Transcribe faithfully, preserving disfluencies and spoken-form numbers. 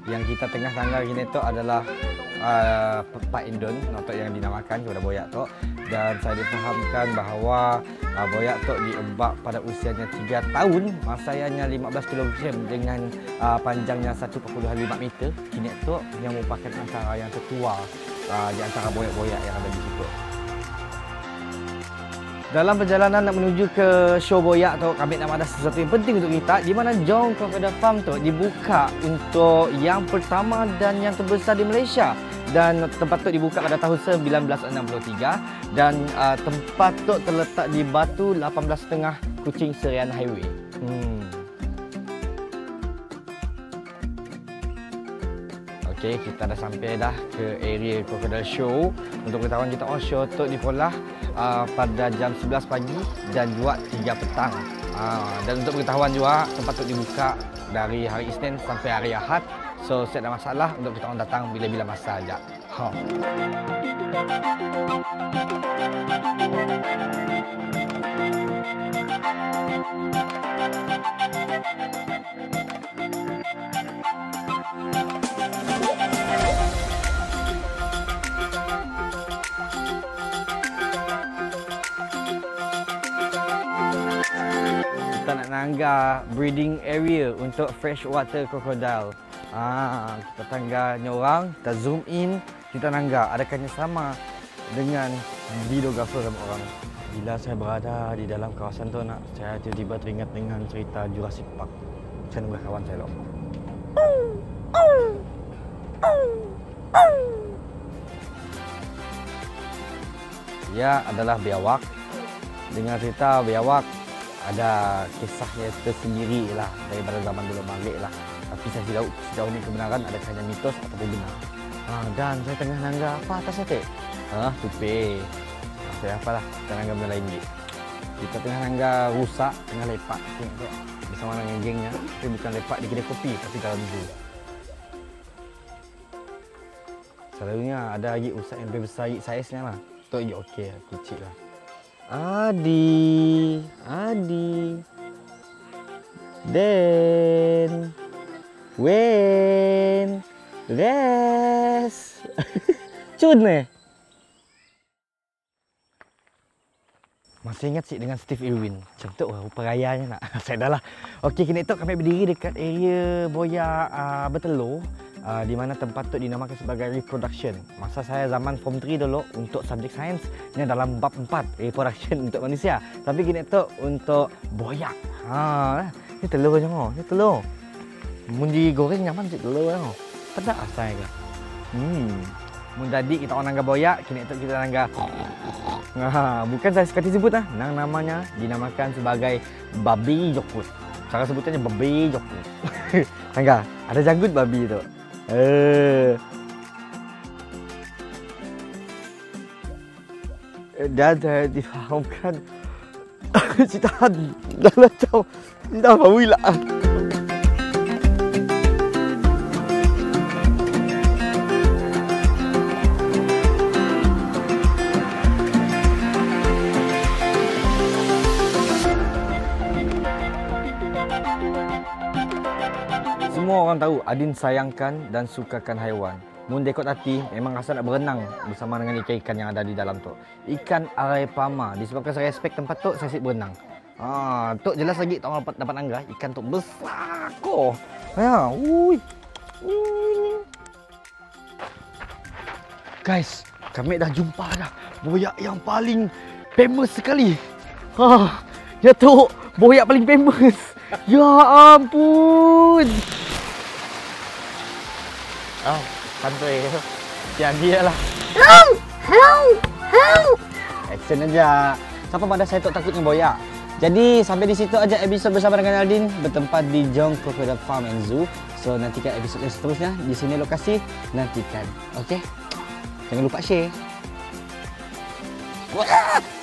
Yang kita tengah tangga gini tu adalah uh, Pak Indon untuk yang dinamakan kepada boyak tu. Dan saya difahamkan bahawa uh, boyak tu diembak pada usianya tiga tahun, masanya lima belas kilogram dengan uh, panjangnya satu perpuluhan lima meter. Kini tu yang merupakan antara yang tertua uh, di antara boyak-boyak yang ada di situ. Dalam perjalanan nak menuju ke show boyak tu, kami nak ada sesuatu yang penting untuk kita, di mana Jong Crocodile Farm tu dibuka untuk yang pertama dan yang terbesar di Malaysia. Dan tempat tu dibuka pada tahun seribu sembilan ratus enam puluh tiga dan uh, tempat tu terletak di Batu lapan belas setengah Kuching Serian Highway. Hmm. Okey, kita dah sampai dah ke area Crocodile Show. Untuk pengetahuan kita, oh show tu dipolah uh, pada jam sebelas pagi dan juga tiga petang. Uh, dan untuk pengetahuan juga, tempat tu dibuka dari hari Isnin sampai hari Ahad. So, saya ada masalah untuk kita orang datang bila-bila masa saja. Ha. Kita nak nangga breeding area untuk freshwater crocodile. Ah, kita tanggalnya orang, kita zoom in, kita nangga. Adakahnya sama dengan videographer sama orang? Bila saya berada di dalam kawasan tu, nak saya tiba-tiba teringat dengan cerita Jurassic Park. Saya nunggu kawan saya loh. Dia adalah biawak. Dengan cerita biawak, ada kisahnya tersendiri lah daripada zaman dulu balik lah. Tapi saya tidak tahu sejauh ini kebenaran adakahnya mitos ataupun benar. Ha, dan saya tengah nangga apa atas saya? Ah, tupe. Ha, saya apalah, kita nangga benda lain je. Kita tengah nangga rusak, tengah lepak tengok bersama dengan gengnya. Tapi bukan lepak di kedai kopi, tapi dalam zoo. Selalunya ada lagi rusak yang lebih besar saiznya lah. Tu je okey, kecil lah. Adi, Adi, Den, Wen, Les, Cun eh. Masih ingat sih dengan Steve Irwin. Macam tu lah rupa rayanya nak. Saya dah lah. Okey, kini tu kami berdiri dekat area boyak uh, bertelur. Uh, di mana tempat tu dinamakan sebagai reproduction. Masa saya zaman form tiga dulu untuk subjek sains, ini dalam bab empat, reproduction untuk manusia. Tapi kini tu untuk boyak. Ha, ni telur macam mana? Ni telur. Mun digoreng nyaman cik telur kan. Pedas asal ke. Hmm. Mun tadi kita orang nangga boyak, kini tu kita nangga. Ha, bukan saya sekali sebut lah. Nang namanya dinamakan sebagai babi jokut. Cara sebutannya babi jokut. Nangga, ada janggut babi tu. Eh. Dan saya difahamkan cerita dalam jauh dah baru lah. Semua orang tahu Adin sayangkan dan sukakan haiwan. Mun dekot hati memang rasa nak berenang bersama dengan ikan-ikan yang ada di dalam tu. Ikan arapaima. Disebabkan saya respect tempat tu, saya asyik berenang. Ha, tu jelas lagi tak dapat dapat angga. Ikan tu besar ko. Ya, ui. Guys, kami dah jumpa dah boyak yang paling famous sekali. Ha, ya tu boyak paling famous. Ya ampun. Oh, santai. Jangan dia lah. Help! Help! Help! Action aja. Siapa pada saya tak takut dengan boyak. Jadi sampai di situ aja episod bersama dengan Aldin bertempat di Jong Crocodile Farm and Zoo. So nantikan episod yang seterusnya di sini lokasi. Nantikan. Okey. Jangan lupa share. Wah!